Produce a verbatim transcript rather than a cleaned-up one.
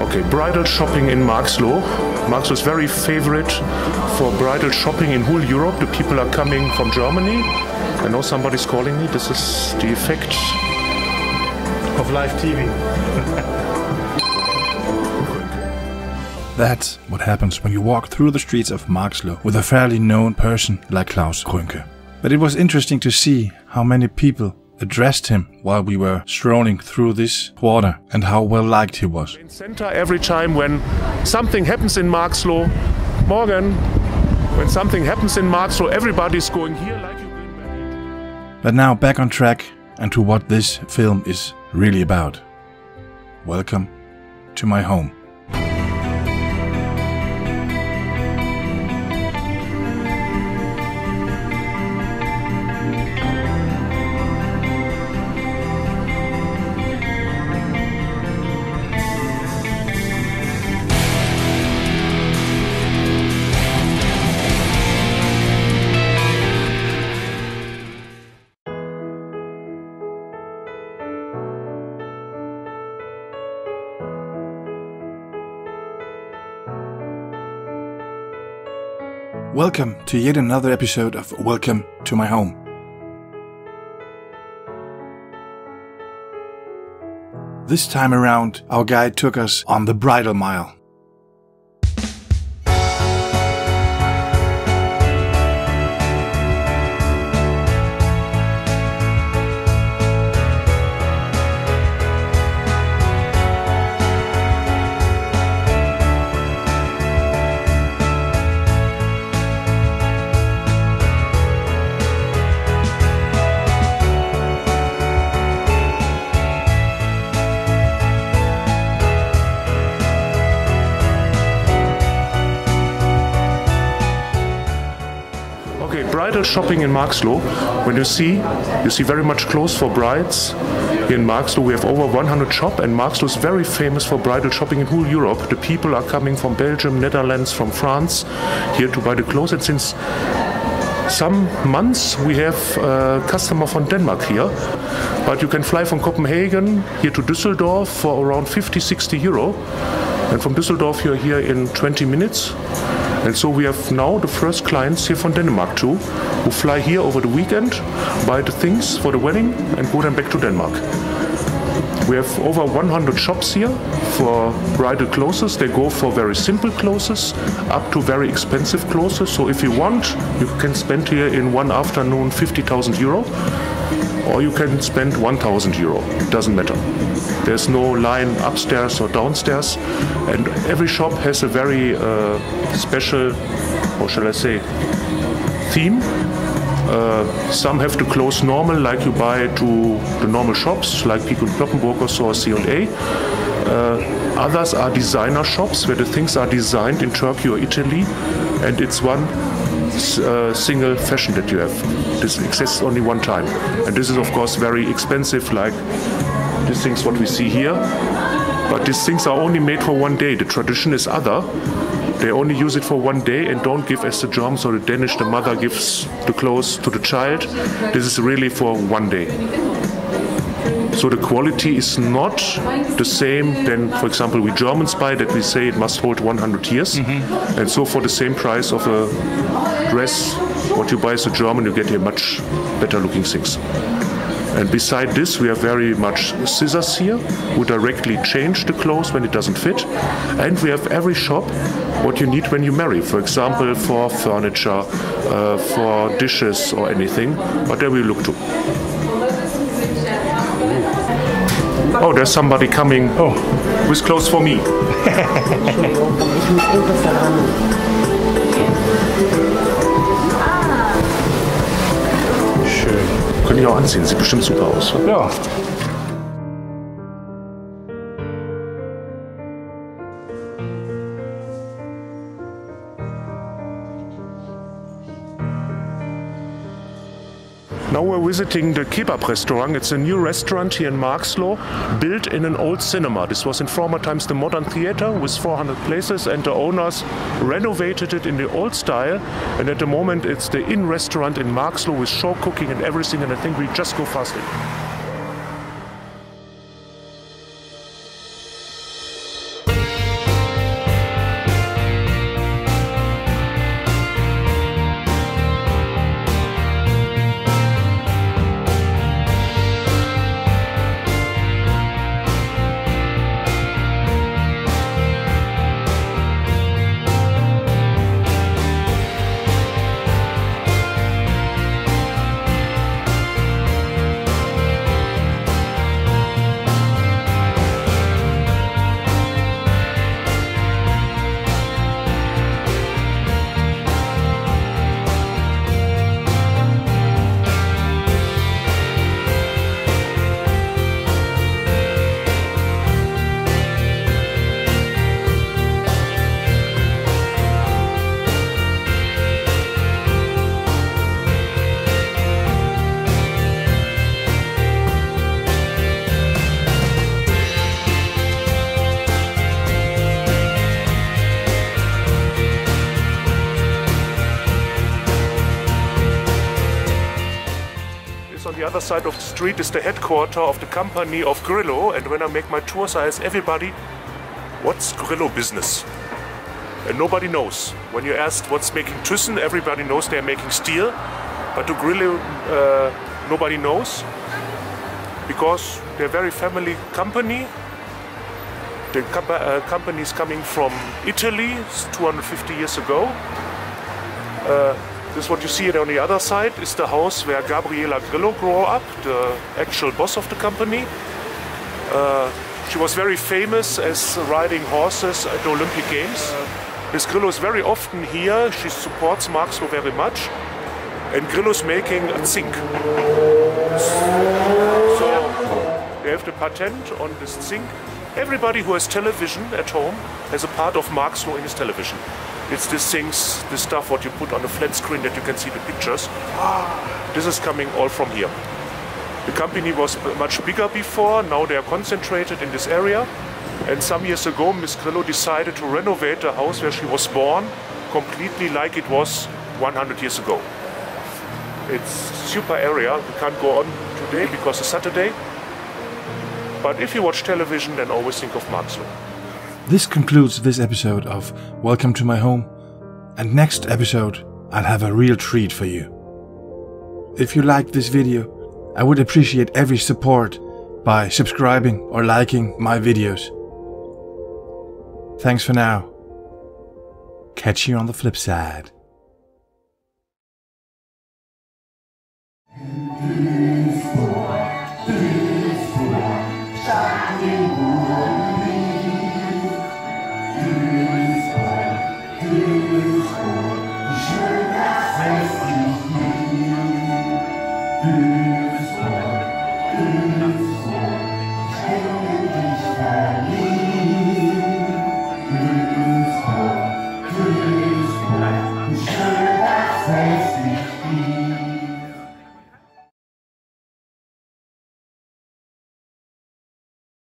Okay, bridal shopping in Marxloh. Marxloh is very favorite for bridal shopping in whole Europe. The people are coming from Germany. I know somebody's calling me. This is the effect of live T V. That's what happens when you walk through the streets of Marxloh with a fairly known person like Klaus Krönke. But it was interesting to see how many people addressed him while we were strolling through this quarter and how well liked he was. In center every time when something happens in Marxloh, Morgan, when something happens in Marxloh, everybody's going here like you will in Berlin. But now back on track and to what this film is really about. Welcome to my home. Welcome to yet another episode of Welcome to my home. This time around, our guide took us on the bridal mile. Bridal shopping in Marxloh. When you see, you see very much clothes for brides. Here in Marxloh we have over one hundred shops, and Marxloh is very famous for bridal shopping in whole Europe. The people are coming from Belgium, Netherlands, from France here to buy the clothes, and since some months we have a customer from Denmark here. But you can fly from Copenhagen here to Düsseldorf for around fifty to sixty euro, and from Düsseldorf you're here in twenty minutes. And so we have now the first clients here from Denmark too, who fly here over the weekend, buy the things for the wedding and go then back to Denmark. We have over one hundred shops here for bridal clothes. They go for very simple clothes up to very expensive clothes. So if you want, you can spend here in one afternoon fifty thousand euro, or you can spend one thousand euro. It doesn't matter. There's no line upstairs or downstairs, and every shop has a very uh, special, or shall I say, theme. Uh, some have the clothes normal, like you buy to the normal shops, like Pik und Kloppenburg or C and A. Uh, others are designer shops, where the things are designed in Turkey or Italy, and it's one uh, single fashion that you have. This exists only one time, and this is of course very expensive, like these things what we see here. But these things are only made for one day. The tradition is other. They only use it for one day and don't give as the Germans or the Danish, the mother gives the clothes to the child. This is really for one day. So the quality is not the same than, for example, we Germans buy, that we say it must hold one hundred years. Mm-hmm. And so for the same price of a dress, what you buy as a German, you get here much better looking things. And beside this, we have very much scissors here, who directly change the clothes when it doesn't fit. And we have every shop what you need when you marry. For example, for furniture, uh, for dishes or anything. But there we look to. Oh, there's somebody coming oh, with clothes for me. Können die auch anziehen, sieht bestimmt super aus. Ja. Now we're visiting the Kebab restaurant. It's a new restaurant here in Marxloh, built in an old cinema. This was in former times the modern theater with four hundred places, and the owners renovated it in the old style. And at the moment it's the inn restaurant in Marxloh with show cooking and everything, and I think we just go fast in. This on the other side of the street is the headquarters of the company of Grillo, and when I make my tours I ask everybody, what's Grillo business? And nobody knows. When you ask what's making Thyssen, everybody knows they're making steel, but to Grillo uh, nobody knows, because they're a very family company. The compa uh, company is coming from Italy two hundred fifty years ago. Uh, this is what you see it on the other side, is the house where Gabriela Grillo grew up, the actual boss of the company. Uh, she was very famous as riding horses at the Olympic Games. Miss Grillo is very often here, she supports Marxloh very much, and Grillo is making a zinc. So they have the patent on this zinc. Everybody who has television at home has a part of Marxloh in his television. It's these things, this stuff what you put on the flat screen that you can see the pictures. This is coming all from here. The company was much bigger before, now they are concentrated in this area. And some years ago, Miss Grillo decided to renovate the house where she was born completely like it was one hundred years ago. It's a super area. We can't go on today because it's Saturday. But if you watch television, then always think of Marxloh. This concludes this episode of Welcome to My Home, and next episode I'll have a real treat for you. If you liked this video, I would appreciate every support by subscribing or liking my videos. Thanks for now. Catch you on the flip side. Duisburg, Duisburg, Duisburg.